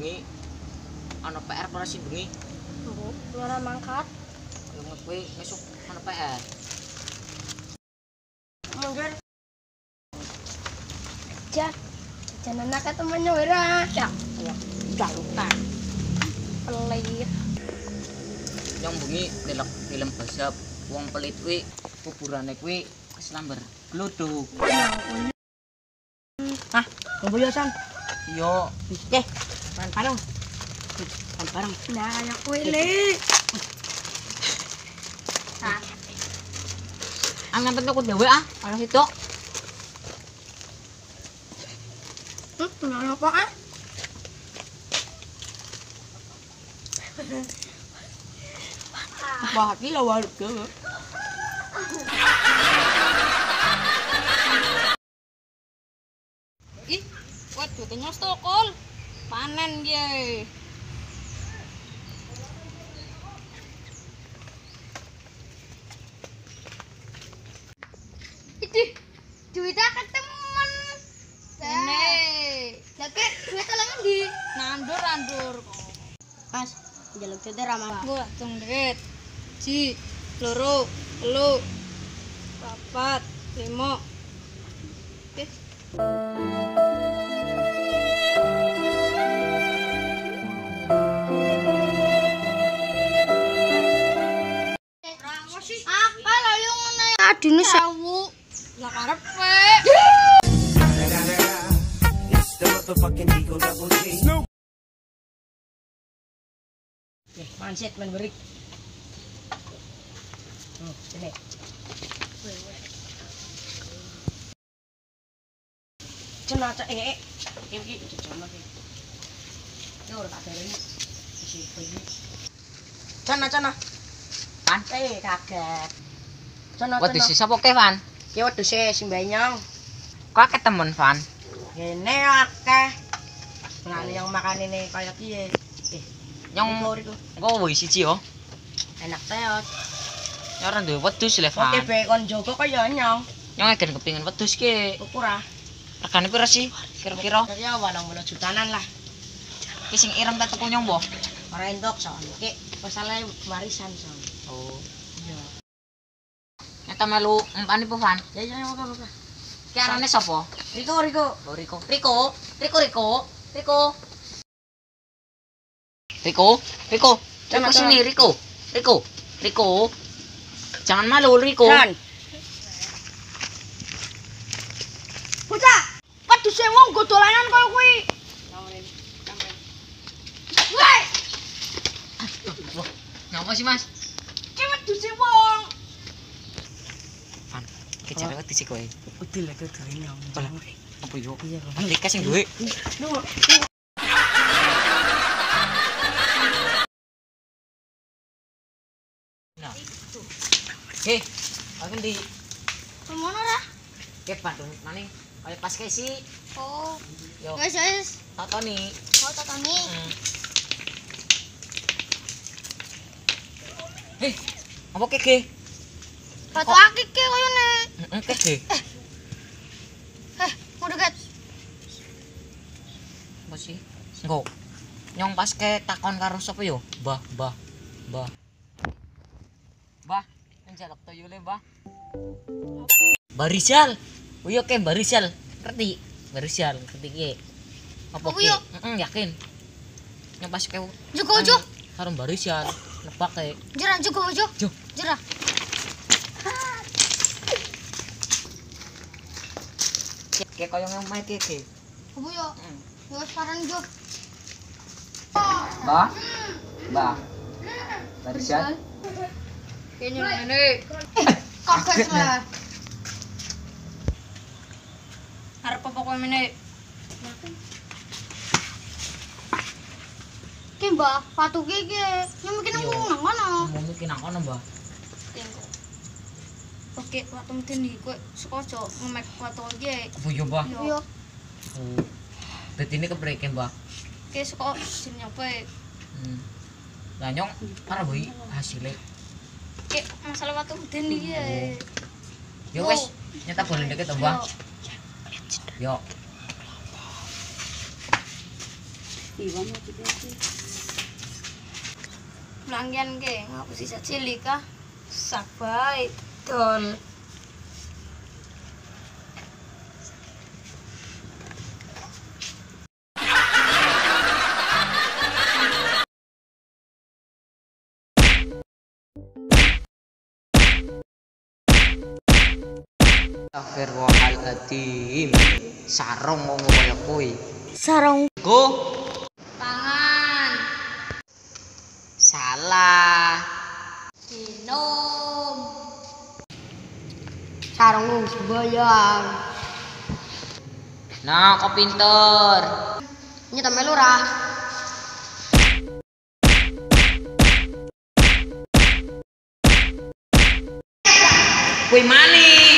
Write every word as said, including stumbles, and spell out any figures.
bengi ana P R ora sih bengi? Bu, ora mangkat. Yo kowe esuk ana P R. Mundur. Jan. Jangan nak temennya ora. Ya, ya lupa. Pelit. Yang bengi delok film basap wong pelit kuwi kuburane kuwi keselamber glodok. Hah, kebiasaan. Yo, Eh, parang-parang. Parang-parang. Nah, ayak kowe le. Hah. ang nempel aku dhewe ah, ana sitok. Hmm, kenal apa ah? Bahati lah warga. Ih, waduh kenyos tokol. Panen ye. Idih, duitnya ke temen. Ini. Lagi duit telengan di nandur nandur. Pas, jaluk duitnya ramah. Gua langsung duit. Ji, loro, telu, papat, lima. Oke. Apa lah yang ngene adine sewu. Lah karepe. Eh, manset men berik. Hmm, ini. Cina cek eh. Iki cuma iki. Yo ora tak dereni. Isi iki. Cana cana. Pan, Eh, kaget. Cana wedhus cana. si sapa ke, Van? Ki wedhus e sing Banyong. Kok akeh temen, Van? Kene akeh. Ngene yang makan ini kaya piye? Eh, Yang riku. engko wis siji yo. Enak teot. Ya ora duwe wedhus le, Oke, Van. be kon jogo kaya nyong. Yang agen kepengin wedhus ki. Ukur ah. Regane pira sih? Kira-kira Ya walang mulo jutanan lah. ki sing ireng tak tuku nyong, Mbah. Ora entuk soalnya. Ki masalah warisan soalnya. Oh. Iya. Nyata melu empane po, Van. Ya ya apa-apa. Ki arane sapa? Riko Riko. Oh, Riko. Riko, Riko, Riko, Riko. Riko, Riko. Riko sini, Riko. Riko, Riko. Jangan malu, Riko. Kan. Bocah, wedhus e wong go dolanan koyo kuwi. Woi, Wah, ngapa sih, Mas? ki wedhus e wong. Van, ki jare wedhus iki kowe. Udil lek dhewe nyong. Apa yo? Iya. Van Lika sing duwe. Nah. Heh, aku di Kemana ora? ke Bandung maning kaya pas kae sih. Oh, Yo, guys, guys. tatoni. Oh, tatoni. Hmm. Heh, apa keke? Batu akik ki koyo ne. Heeh, keke. Eh, mau deket. Apa sih? Engko. Nyong pas ke takon karo sapa yo? Mbah, Mbah, Mbah. Mbah, njaluk toyo le, Mbah. Barisal. Oh iya ke Barisal. Ngerti? Barisal, ngerti ki. Apa Apa ki? yo? Heeh, yakin. Nyong pas ke Jugo ojo. karo Barisal, nebak ke. Jerah jugo ojo. Jo. Jerah. Kayak koyo ngomai keke. Apa yo? Heeh. Wes paran jo. Mbah. Mbah. Barisal. Kayaknya ngene. Kaget lah. Arep apa kowe meneh? Ki Mbah, patu ki ki. Yang mungkin Iya. aku nang kono. Mau mungkin nang kono, Mbah. Tengok. Oke, waktu mungkin iki kowe sekojo ngemek watu iki. Apa yo, Mbah? Yo. Oh. Dadi ini kepreke, Mbah? Ki seko sing nyoba. Hmm. Lah nyong para boy hasilnya. Ki masalah watu mungkin iki. Yo wes, nyata boleh deket to, Mbah. Yo. Iwan mau dikasih. Pelanggan ke, ngaku sisa cilik kah? Sabai, dol. Astagfirullahaladzim. Sarung mau kaya kuwi. Sarung. Go. Tangan. Salah. Minum. Sarung lu sebayar. Nah, kok pinter. Nyata melurah. Kuwi maling.